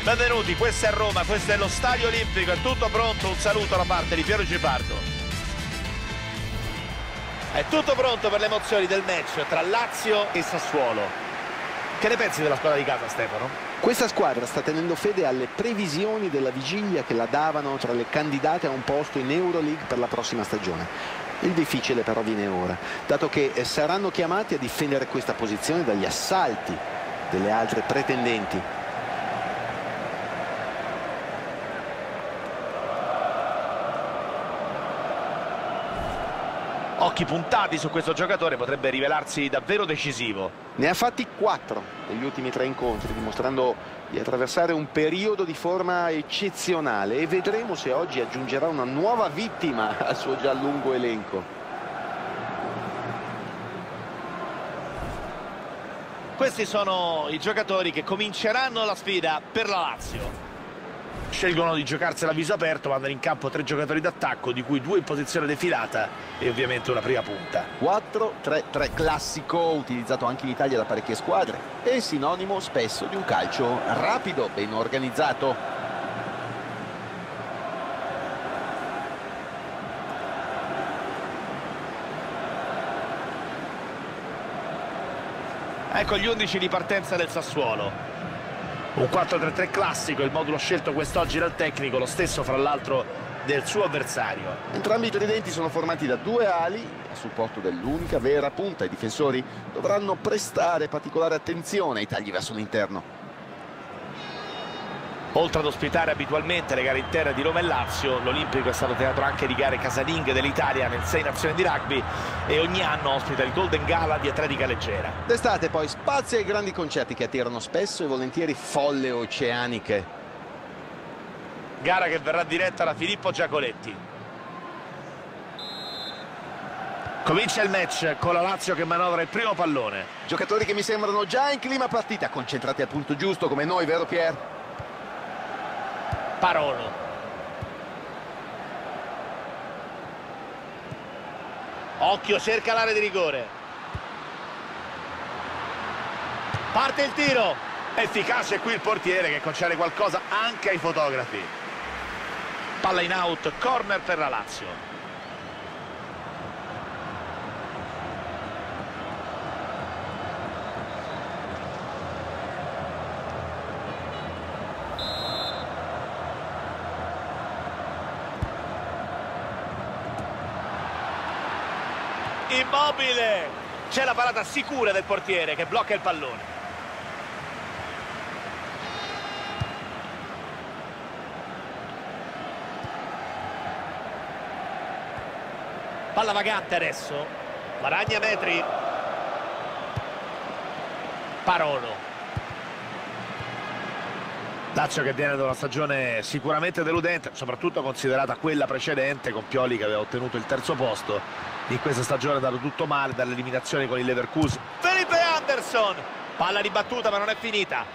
Benvenuti, questa è Roma, questo è lo Stadio Olimpico, è tutto pronto, un saluto da parte di Piero Gipardo. È tutto pronto per le emozioni del match tra Lazio e Sassuolo. Che ne pensi della squadra di casa, Stefano? Questa squadra sta tenendo fede alle previsioni della vigilia che la davano tra le candidate a un posto in Euroleague per la prossima stagione. Il difficile però viene ora, dato che saranno chiamati a difendere questa posizione dagli assalti delle altre pretendenti. Occhi puntati su questo giocatore, potrebbe rivelarsi davvero decisivo. Ne ha fatti 4 negli ultimi 3 incontri, dimostrando di attraversare un periodo di forma eccezionale, e vedremo se oggi aggiungerà una nuova vittima al suo già lungo elenco. Questi sono i giocatori che cominceranno la sfida per la Lazio. Scelgono di giocarsela a viso aperto, mandano in campo 3 giocatori d'attacco, di cui 2 in posizione defilata e ovviamente una prima punta. 4-3-3 classico, utilizzato anche in Italia da parecchie squadre, e sinonimo spesso di un calcio rapido, ben organizzato. Ecco gli 11 di partenza del Sassuolo. Un 4-3-3 classico, il modulo scelto quest'oggi dal tecnico, lo stesso fra l'altro del suo avversario. Entrambi i tridenti sono formati da 2 ali a supporto dell'unica vera punta. I difensori dovranno prestare particolare attenzione ai tagli verso l'interno. Oltre ad ospitare abitualmente le gare interne di Roma e Lazio, l'Olimpico è stato teatro anche di gare casalinghe dell'Italia nel 6 Nazioni di rugby, e ogni anno ospita il Golden Gala di atletica leggera. D'estate poi spazio ai grandi concerti che attirano spesso e volentieri folle oceaniche. Gara che verrà diretta da Filippo Giacoletti. Comincia il match con la Lazio che manovra il primo pallone. Giocatori che mi sembrano già in clima partita, concentrati al punto giusto come noi, vero Pier? Parolo. Occhio, cerca l'area di rigore. Parte il tiro. Efficace qui il portiere che concede qualcosa anche ai fotografi. Palla in out, corner per la Lazio. Immobile, c'è la parata sicura del portiere che blocca il pallone. Palla vagante adesso, guadagna metri. Parolo. Lazio che viene da una stagione sicuramente deludente, soprattutto considerata quella precedente con Pioli che aveva ottenuto il 3° posto. In questa stagione è dato tutto male, dall'eliminazione con il Leverkusen. Felipe Anderson, palla ribattuta ma non è finita.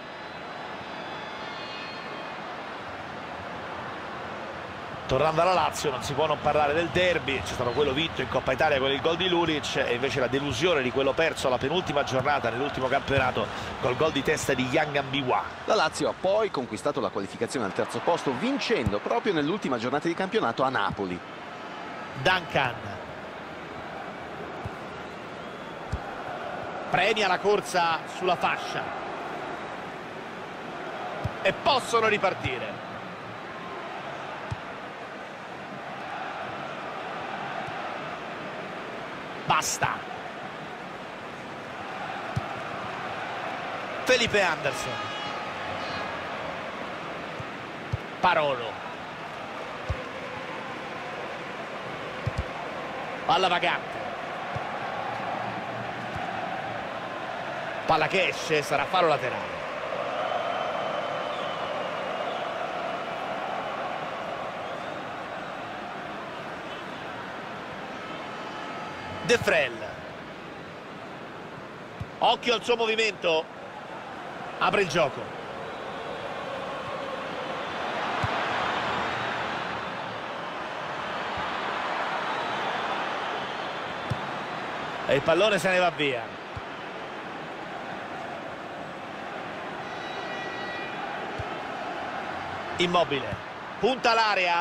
Tornando alla Lazio non si può non parlare del derby, c'è stato quello vinto in Coppa Italia con il gol di Lulic e invece la delusione di quello perso alla penultima giornata nell'ultimo campionato col gol di testa di Yang Ambiwa. La Lazio ha poi conquistato la qualificazione al 3° posto vincendo proprio nell'ultima giornata di campionato a Napoli. Duncan premia la corsa sulla fascia e possono ripartire. Basta. Felipe Anderson. Parolo. Palla vagante. Palla che esce, sarà fallo laterale. De Frel. Occhio al suo movimento. Apre il gioco. E il pallone se ne va via. Immobile, punta l'area,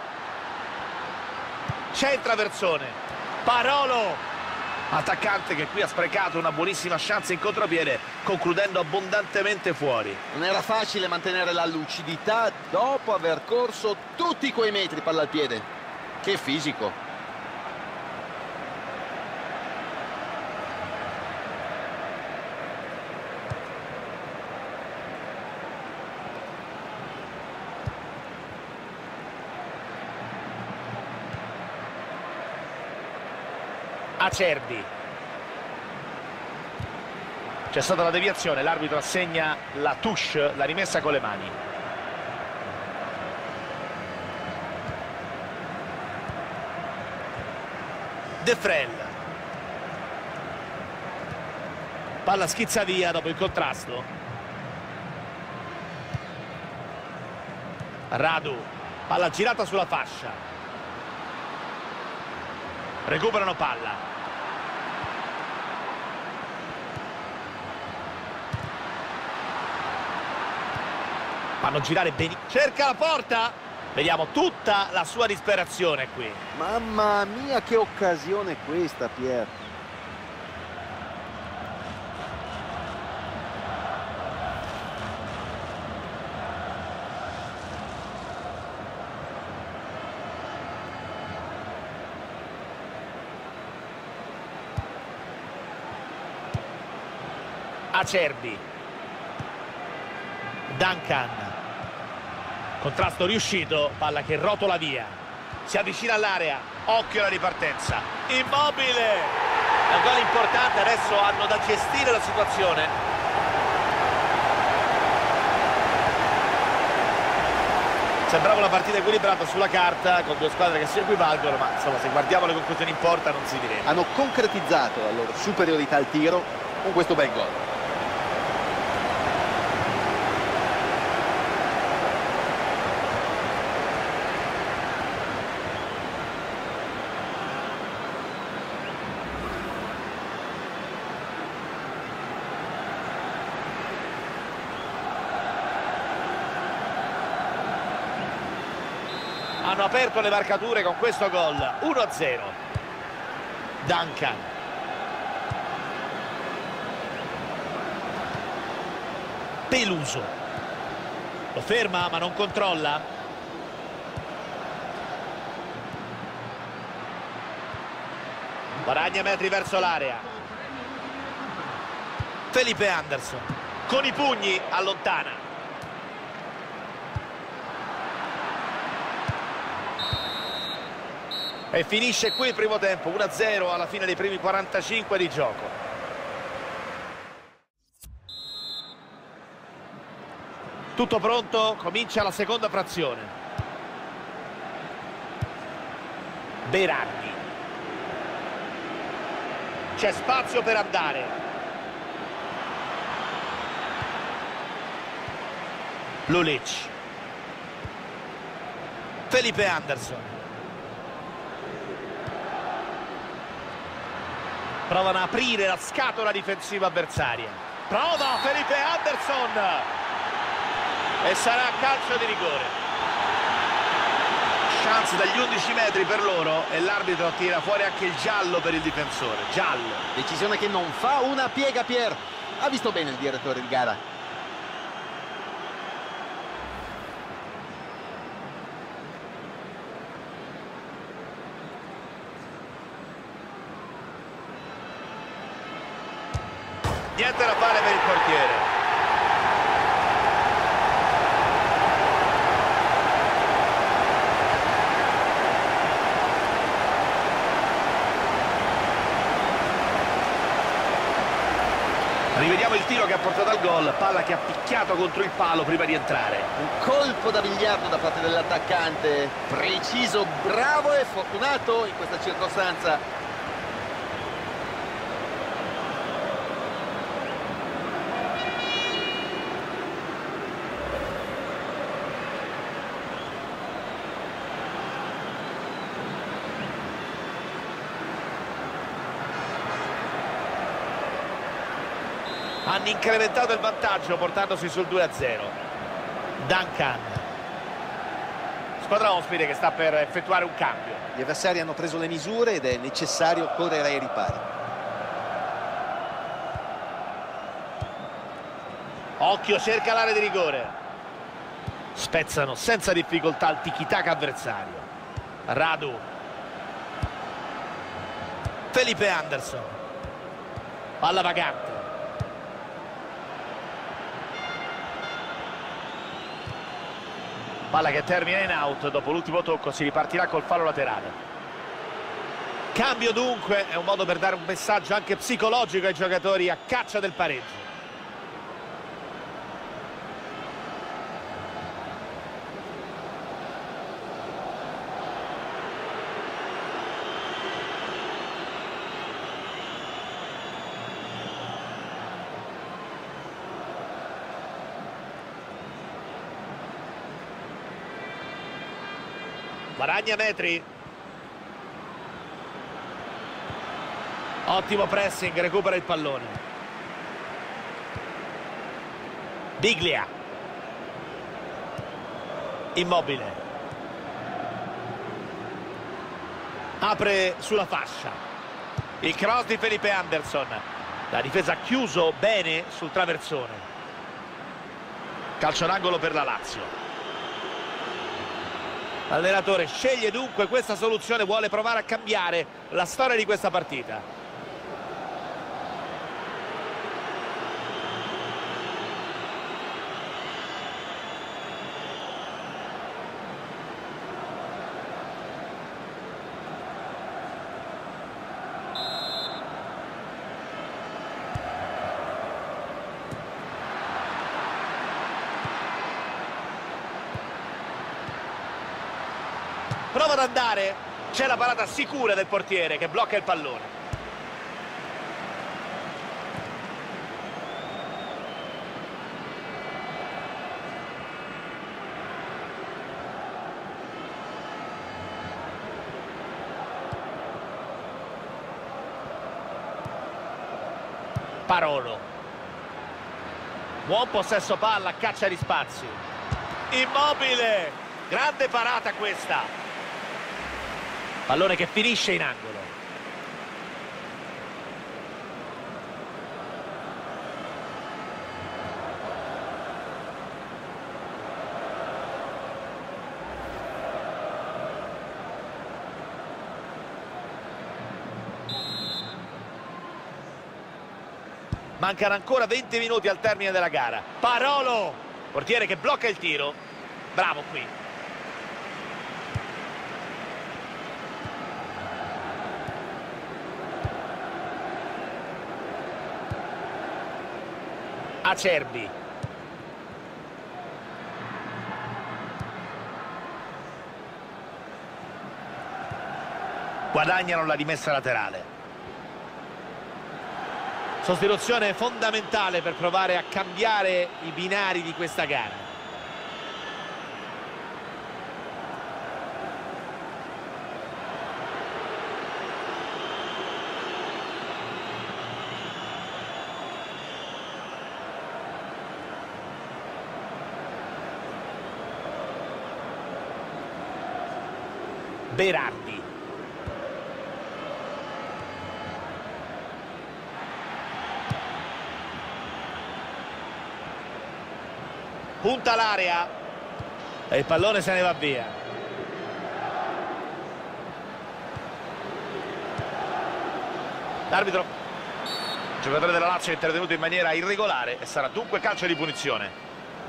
centra Versone, Parolo, attaccante che qui ha sprecato una buonissima chance in contropiede, concludendo abbondantemente fuori. Non era facile mantenere la lucidità dopo aver corso tutti quei metri palla al piede. Che fisico! Acerbi, c'è stata la deviazione, l'arbitro assegna la touche, la rimessa con le mani. De Frel, palla schizza via dopo il contrasto. Radu, palla girata sulla fascia, recuperano palla. Fanno girare bene, cerca la porta, vediamo tutta la sua disperazione qui. Mamma mia, che occasione questa, Pier! Acerbi, Duncan, contrasto riuscito, palla che rotola via, si avvicina all'area, occhio alla ripartenza, Immobile, è un gol importante, adesso hanno da gestire la situazione. Sembrava una partita equilibrata sulla carta, con due squadre che si equivalgono, ma insomma se guardiamo le conclusioni in porta non si dirà. Hanno concretizzato la loro superiorità al tiro con questo bel gol. Hanno aperto le marcature con questo gol, 1-0. Duncan, Peluso, lo ferma ma non controlla. Guadagna metri verso l'area. Felipe Anderson, con i pugni allontana. E finisce qui il primo tempo, 1-0 alla fine dei primi 45 di gioco. Tutto pronto, comincia la seconda frazione. Berardi. C'è spazio per andare. Lulic. Felipe Anderson. Provano a aprire la scatola difensiva avversaria. Prova Felipe Anderson. E sarà calcio di rigore. Chance dagli 11 metri per loro e l'arbitro tira fuori anche il giallo per il difensore. Giallo. Decisione che non fa una piega, Pier. Ha visto bene il direttore di gara. Niente da fare per il portiere. Rivediamo il tiro che ha portato al gol, palla che ha picchiato contro il palo prima di entrare. Un colpo da biliardo da parte dell'attaccante, preciso, bravo e fortunato in questa circostanza. Hanno incrementato il vantaggio portandosi sul 2-0. Duncan, squadra ospite che sta per effettuare un cambio. Gli avversari hanno preso le misure ed è necessario correre ai ripari. Occhio, cerca l'area di rigore. Spezzano senza difficoltà il tiki-taka avversario. Radu. Felipe Anderson. Palla vagante. Palla che termina in out. Dopo l'ultimo tocco si ripartirà col fallo laterale. Cambio dunque, è un modo per dare un messaggio anche psicologico ai giocatori a caccia del pareggio. Guadagna metri. Ottimo pressing, recupera il pallone. Biglia. Immobile. Apre sulla fascia. Il cross di Felipe Anderson. La difesa ha chiuso bene sul traversone. Calcio d'angolo per la Lazio. L'allenatore sceglie dunque questa soluzione, vuole provare a cambiare la storia di questa partita. Prova ad andare, c'è la parata sicura del portiere che blocca il pallone. Parolo. Buon possesso palla, caccia di spazi. Immobile, grande parata questa. Pallone che finisce in angolo. Mancano ancora 20 minuti al termine della gara. Parolo, portiere che blocca il tiro. Bravo qui. Acerbi. Guadagnano la rimessa laterale. Sostituzione fondamentale per provare a cambiare i binari di questa gara. Berardi. Punta l'area e il pallone se ne va via. L'arbitro, il giocatore della Lazio è intervenuto in maniera irregolare e sarà dunque calcio di punizione.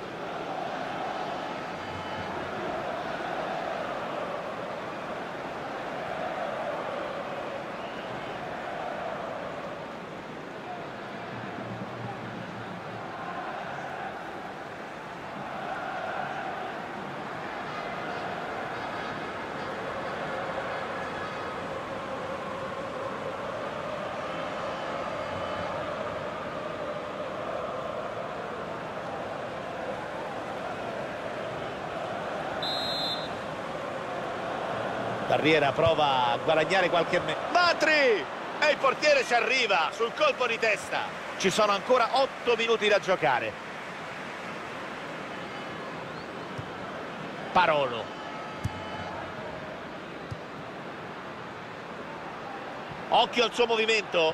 Carriera prova a guadagnare qualche Matri! E il portiere ci arriva sul colpo di testa. Ci sono ancora 8 minuti da giocare. Parolo. Occhio al suo movimento.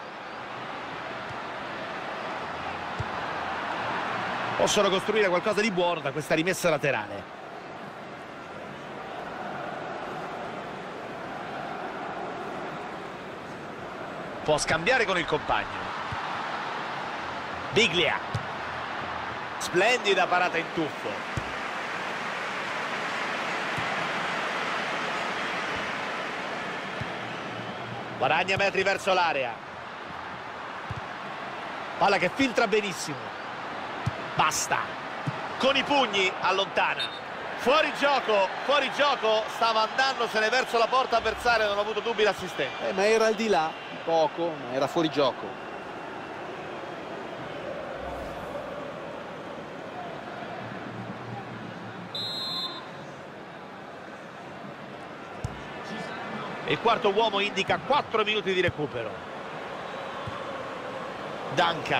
Possono costruire qualcosa di buono da questa rimessa laterale. Può scambiare con il compagno. Biglia. Splendida parata in tuffo. Guadagna metri verso l'area. Palla che filtra benissimo. Basta. Con i pugni allontana. Fuori gioco, stava andandosene verso la porta avversaria, non ha avuto dubbi l'assistente. Ma era al di là, poco, ma era fuori gioco. Il quarto uomo indica 4 minuti di recupero. Duncan.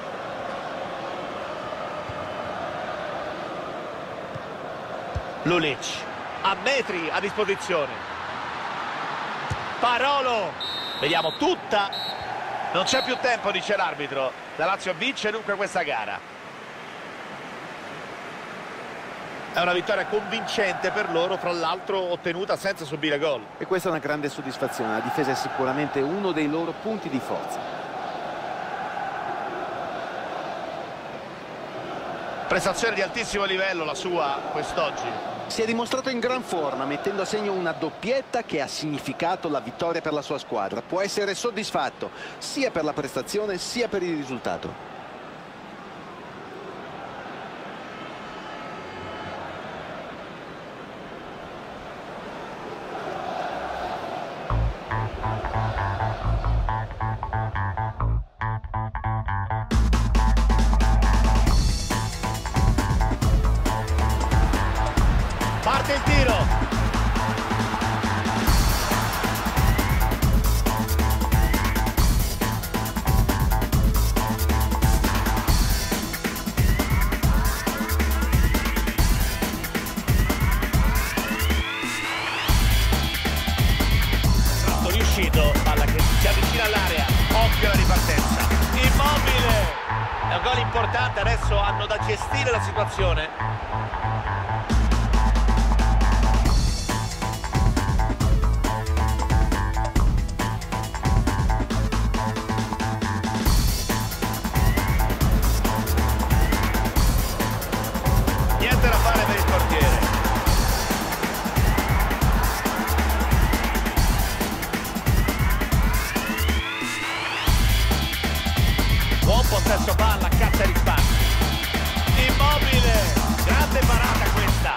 Lulic. A metri a disposizione. Parolo. Vediamo tutta. Non c'è più tempo, dice l'arbitro. La Lazio vince dunque questa gara. È una vittoria convincente per loro, fra l'altro ottenuta senza subire gol. E questa è una grande soddisfazione, la difesa è sicuramente uno dei loro punti di forza. Prestazione di altissimo livello la sua quest'oggi. Si è dimostrato in gran forma, mettendo a segno una doppietta che ha significato la vittoria per la sua squadra. Può essere soddisfatto sia per la prestazione sia per il risultato. Parte il tiro. Tratto riuscito, palla che si avvicina all'area. Occhio alla ripartenza. Immobile. È un gol importante, adesso hanno da gestire la situazione. Niente da fare per il portiere. Buon possesso palla, caccia di spazi. Immobile, grande parata questa.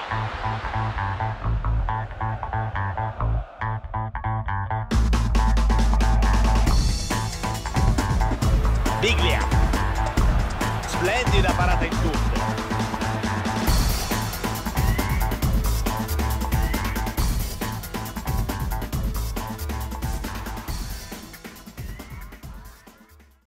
Biglia. Splendida parata in tuffo.